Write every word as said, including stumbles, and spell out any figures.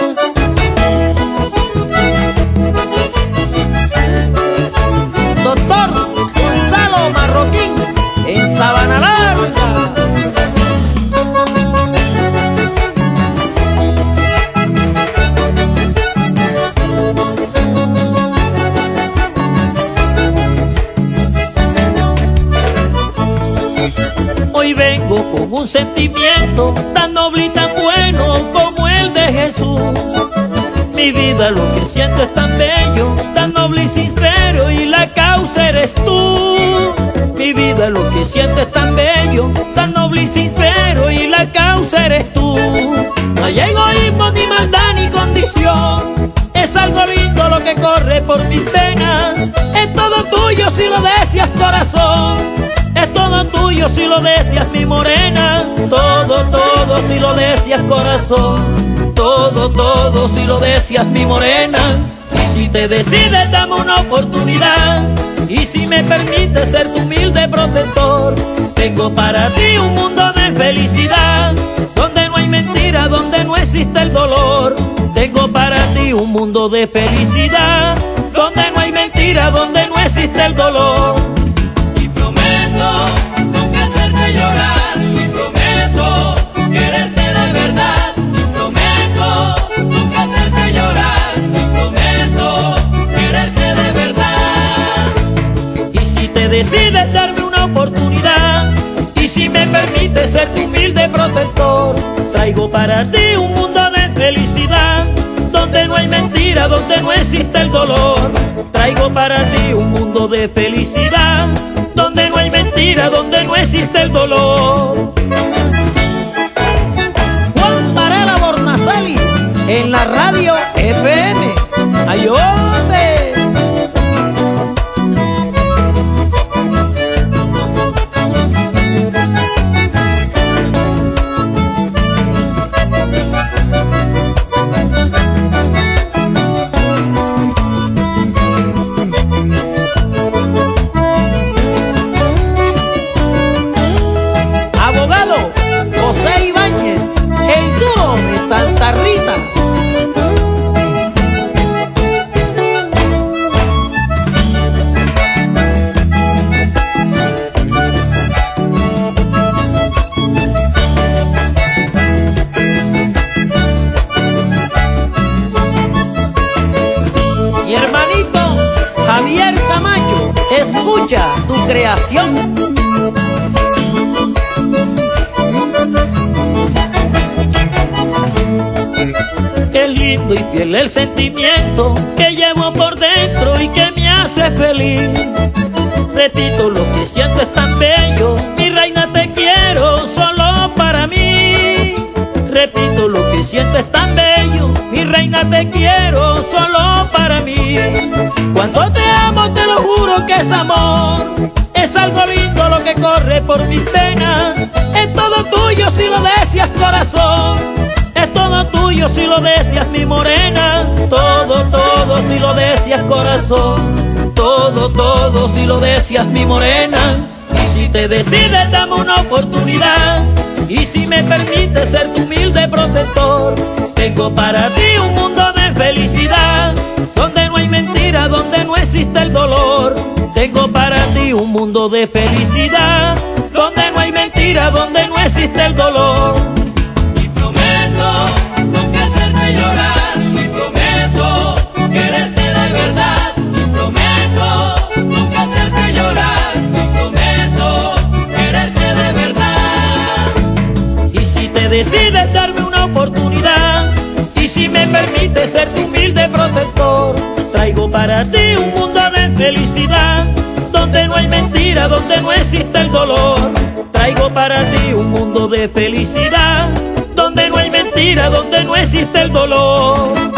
Doctor Gonzalo Marroquín en Sabana Larga. Hoy vengo con un sentimiento tan noble y tan bueno como el de Jesús. Mi vida, lo que siento es tan bello, tan noble y sincero, y la causa eres tú. Mi vida, lo que siento es tan bello, tan noble y sincero, y la causa eres tú. No hay egoísmo, ni maldad, ni condición. Es algo lindo lo que corre por mis venas. Es todo tuyo si lo deseas, corazón. Es todo tuyo si lo deseas, mi morena. Todo, todo si lo deseas, corazón. Todo, todo si lo deseas, mi morena. Y si te decides, dame una oportunidad. Y si me permites ser tu humilde protector, tengo para ti un mundo de felicidad, donde no hay mentira, donde no existe el dolor. Tengo para ti un mundo de felicidad, donde no hay mentira, donde no existe el dolor. Y prometo nunca hacerte llorar, y prometo quererte de verdad, y prometo nunca hacerte llorar, y prometo quererte de verdad. Y si te decides darme una oportunidad, y si me permites ser tu humilde protector, traigo para ti un mundo de felicidad, donde no hay mentira, donde no existe el dolor. Traigo para ti un mundo de felicidad, donde no hay mentira, donde no existe el dolor. Juan Varela Bornazalis en la radio F M. ¡Ay, hombre! José Ibáñez, el duro de Santa Rita. Mi hermanito Javier Camacho, escucha tu creación. Es lindo y fiel el sentimiento que llevo por dentro y que me hace feliz. Repito, lo que siento es tan bello, mi reina, te quiero solo para mí. Repito, lo que siento es tan bello, mi reina, te quiero solo para mí. Cuando te amo, te lo juro que es amor. Es algo lindo lo que corre por mis venas. Es todo tuyo si lo deseas, corazón. Es todo tuyo si lo deseas, mi morena. Todo, todo si lo deseas, corazón. Todo, todo si lo deseas, mi morena. Y si te decides, dame una oportunidad. Y si me permites ser tu humilde protector, tengo para ti un mundo de felicidad, donde no hay mentira, donde no existe el dolor. Tengo para ti un mundo de felicidad, donde no hay mentira, donde no existe el dolor. Nunca hacerte llorar, y prometo quererte de verdad, y prometo nunca hacerte llorar, y prometo quererte de verdad. Y si te decides darme una oportunidad, y si me permites ser tu humilde protector, traigo para ti un mundo de felicidad, donde no hay mentira, donde no existe el dolor. Traigo para ti un mundo de felicidad, donde no hay mentira, donde no existe el dolor.